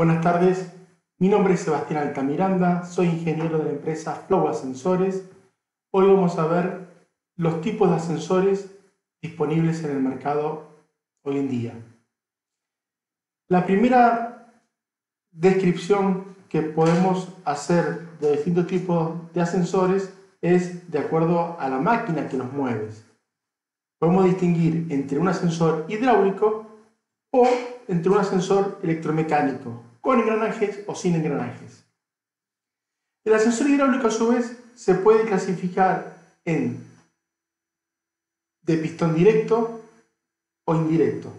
Buenas tardes, mi nombre es Sebastián Altamiranda, soy ingeniero de la empresa Flow Ascensores. Hoy vamos a ver los tipos de ascensores disponibles en el mercado hoy en día. La primera descripción que podemos hacer de distintos tipos de ascensores es de acuerdo a la máquina que nos mueve. Podemos distinguir entre un ascensor hidráulico o entre un ascensor electromecánico, con engranajes o sin engranajes. El ascensor hidráulico, a su vez, se puede clasificar en de pistón directo o indirecto.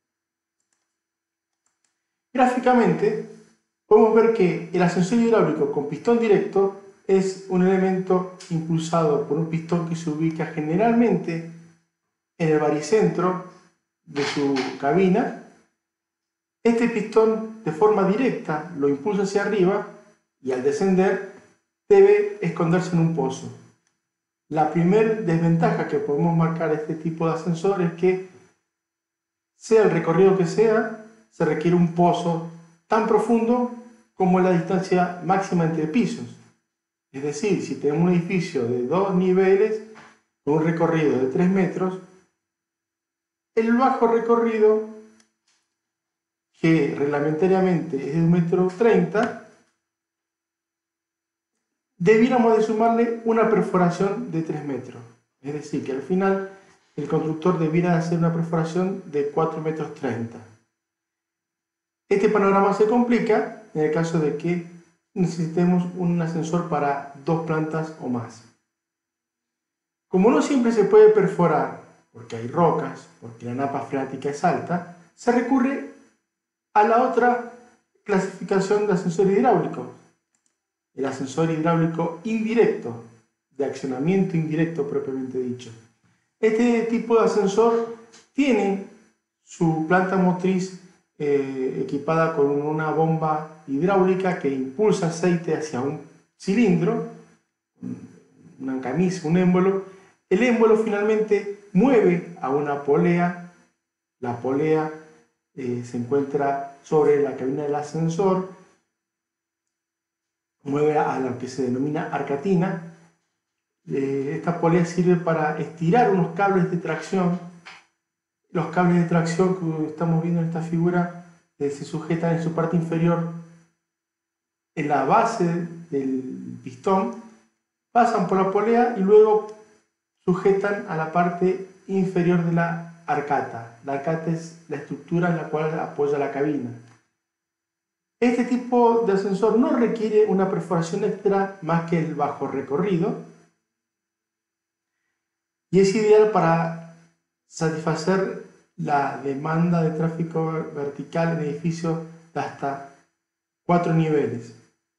Gráficamente, podemos ver que el ascensor hidráulico con pistón directo es un elemento impulsado por un pistón que se ubica generalmente en el baricentro de su cabina. Este pistón de forma directa lo impulsa hacia arriba y al descender debe esconderse en un pozo. La primera desventaja que podemos marcar a este tipo de ascensor es que, sea el recorrido que sea, se requiere un pozo tan profundo como la distancia máxima entre pisos. Es decir, si tenemos un edificio de 2 niveles con un recorrido de 3 metros, el bajo recorrido, que reglamentariamente es de 1,30 m, debiéramos de sumarle una perforación de 3 metros. Es decir, que al final el constructor debiera hacer una perforación de 4,30 metros. Este panorama se complica en el caso de que necesitemos un ascensor para 2 plantas o más. Como no siempre se puede perforar, porque hay rocas, porque la napa freática es alta, se recurre a la otra clasificación de ascensor hidráulico, el ascensor hidráulico indirecto, de accionamiento indirecto propiamente dicho. Este tipo de ascensor tiene su planta motriz equipada con una bomba hidráulica que impulsa aceite hacia un cilindro, una camisa, un émbolo. El émbolo finalmente mueve a una polea. La polea se encuentra sobre la cabina del ascensor, mueve a lo que se denomina arcatina. Esta polea sirve para estirar unos cables de tracción. Los cables de tracción que estamos viendo en esta figura se sujetan en su parte inferior en la base del pistón, pasan por la polea y luego sujetan a la parte inferior de la arcata. La arcata es la estructura en la cual apoya la cabina. Este tipo de ascensor no requiere una perforación extra más que el bajo recorrido y es ideal para satisfacer la demanda de tráfico vertical en edificios de hasta 4 niveles.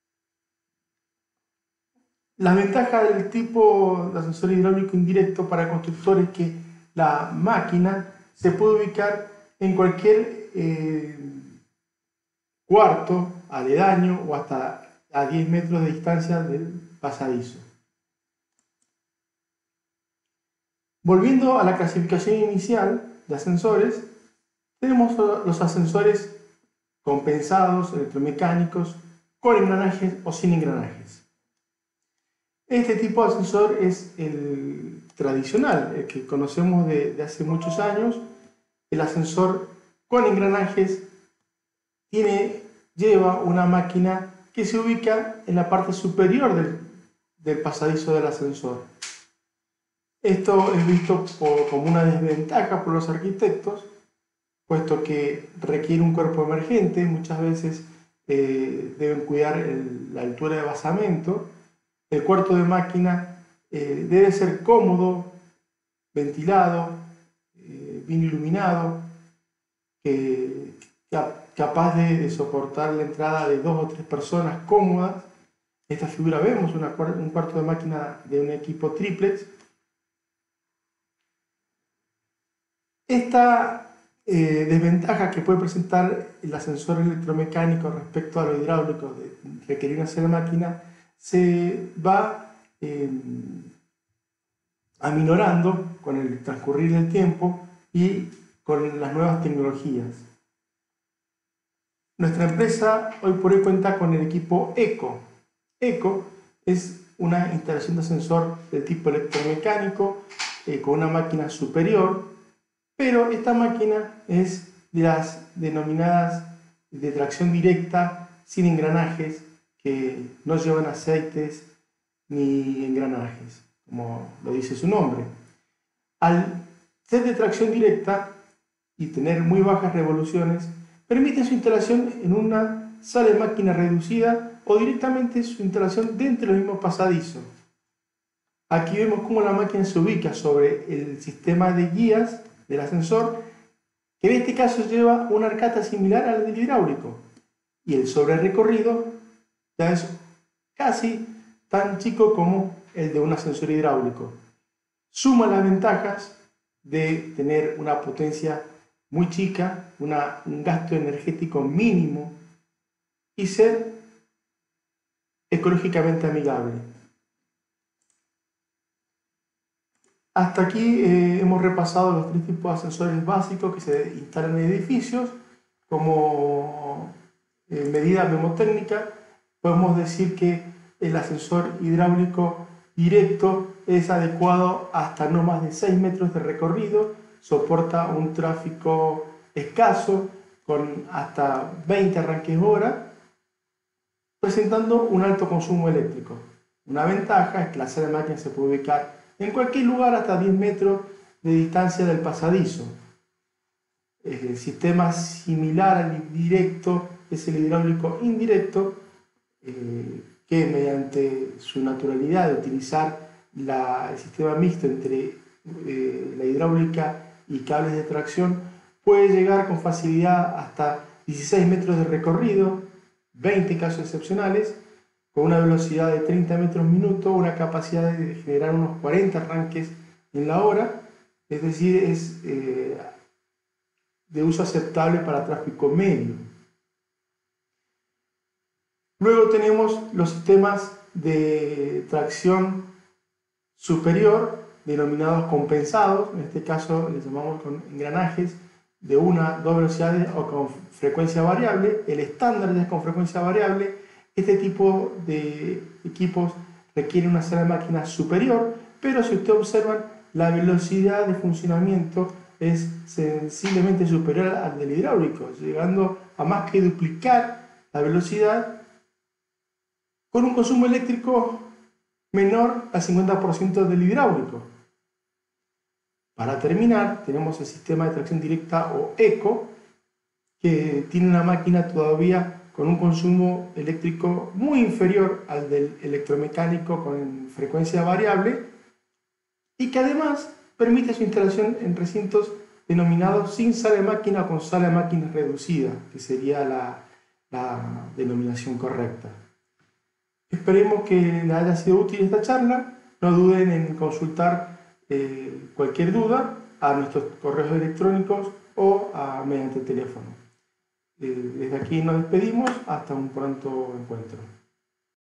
La ventaja del tipo de ascensor hidráulico indirecto para el constructor es que la máquina se puede ubicar en cualquier cuarto aledaño o hasta a 10 metros de distancia del pasadizo. Volviendo a la clasificación inicial de ascensores, tenemos los ascensores compensados, electromecánicos, con engranajes o sin engranajes. Este tipo de ascensor es el tradicional, el que conocemos de hace muchos años. El ascensor con engranajes lleva una máquina que se ubica en la parte superior del pasadizo del ascensor. Esto es visto como una desventaja por los arquitectos, puesto que requiere un cuerpo emergente. Muchas veces deben cuidar la altura de basamento. El cuarto de máquina debe ser cómodo, ventilado, bien iluminado, capaz de soportar la entrada de 2 o 3 personas cómodas. En esta figura vemos un cuarto de máquina de un equipo triplex. Esta desventaja que puede presentar el ascensor electromecánico respecto a lo hidráulico de requerir una sola máquina se va aminorando con el transcurrir del tiempo y con las nuevas tecnologías. Nuestra empresa hoy por hoy cuenta con el equipo ECO. ECO es una instalación de ascensor de tipo electromecánico con una máquina superior, pero esta máquina es de las denominadas de tracción directa sin engranajes, que no llevan aceites ni engranajes, como lo dice su nombre. Al ser de tracción directa y tener muy bajas revoluciones, permite su instalación en una sala de máquina reducida o directamente su instalación dentro del mismo pasadizo. Aquí vemos cómo la máquina se ubica sobre el sistema de guías del ascensor, que en este caso lleva una arcata similar al del hidráulico, y el sobrerecorrido ya es casi tan chico como el de un ascensor hidráulico. Suma las ventajas de tener una potencia muy chica, un gasto energético mínimo y ser ecológicamente amigable. Hasta aquí hemos repasado los tres tipos de ascensores básicos que se instalan en edificios. Como medida mnemotécnica, podemos decir que el ascensor hidráulico directo es adecuado hasta no más de 6 metros de recorrido, soporta un tráfico escaso con hasta 20 arranques hora, presentando un alto consumo eléctrico. Una ventaja es que la sala de máquinas se puede ubicar en cualquier lugar hasta 10 metros de distancia del pasadizo. El sistema similar al directo es el hidráulico indirecto, que mediante su naturalidad de utilizar el sistema mixto entre la hidráulica y cables de tracción, puede llegar con facilidad hasta 16 metros de recorrido, 20 casos excepcionales, con una velocidad de 30 metros minuto, una capacidad de generar unos 40 arranques en la hora, es decir, es de uso aceptable para tráfico medio. Luego tenemos los sistemas de tracción superior, denominados compensados, en este caso les llamamos con engranajes de una, dos velocidades o con frecuencia variable. El estándar ya es con frecuencia variable. Este tipo de equipos requiere una sala de máquinas superior, pero si ustedes observan, la velocidad de funcionamiento es sensiblemente superior al del hidráulico, llegando a más que duplicar la velocidad con un consumo eléctrico menor al 50% del hidráulico. Para terminar, tenemos el sistema de tracción directa o ECO, que tiene una máquina todavía con un consumo eléctrico muy inferior al del electromecánico con frecuencia variable y que además permite su instalación en recintos denominados sin sala de máquina o con sala de máquina reducida, que sería la denominación correcta. Esperemos que les haya sido útil esta charla. No duden en consultar cualquier duda a nuestros correos electrónicos o mediante teléfono. Desde aquí nos despedimos. Hasta un pronto encuentro.